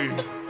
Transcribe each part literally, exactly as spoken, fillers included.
Hey,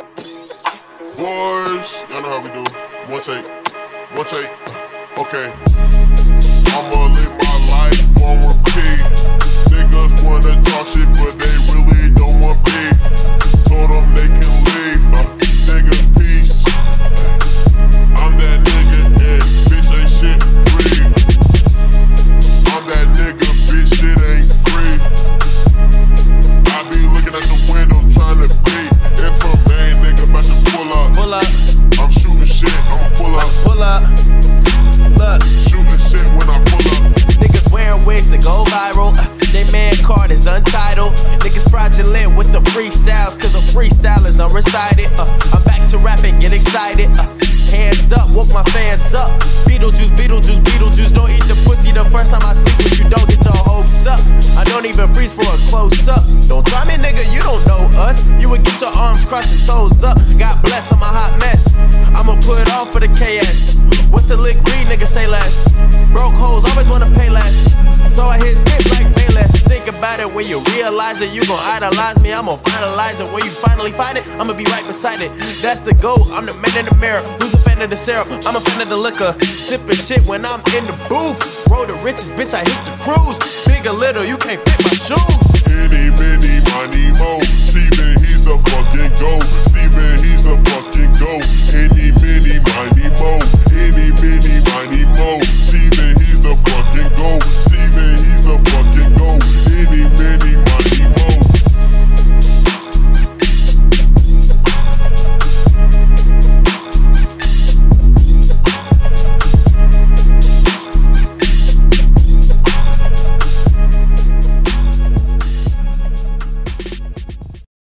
voice, y'all know how we do. One take, one take, okay. I'ma live my life on repeat. Niggas wanna talk shit, but they really don't want beef. Told them they can leave, uh, nigga, peace. I'm that nigga, and bitch ain't shit free. I'm that nigga, bitch, shit ain't free. I be looking at the window trying to beat. If a main nigga about to pull up, pull up. I'm shooting shit, I'ma pull up. Pull up. Look. Shooting shit when I pull up. Niggas wearing wigs to go viral. They man card is untitled. Niggas fraudulent with the freestyles, cause the freestyle is unrecited. Uh, I'm back to rapping, get excited. Uh, hands up, woke my fans up. Beetlejuice, Beetlejuice, Beetlejuice. Don't eat the pussy the first time I sleep with you. Don't get your hopes up. I don't even freeze for a close up. Don't try me, nigga, you don't know us. You would get your arms crossed and toes up. God bless, I'm a hot mess. I'ma put on for the K S. What's the lick weed, nigga, say less. Broke hoes always wanna pay less. So I hit skip like Payless. Think about it when you realize it. You gon' idolize me, I'ma finalize it. When you finally find it, I'ma be right beside it. That's the goal, I'm the man in the mirror. Who's a fan of the syrup? I'm a fan of the liquor. Sipping shit when I'm in the booth. Roll the riches, bitch, I hit the cruise. Big or little, you can't fit my shoes. Any, many,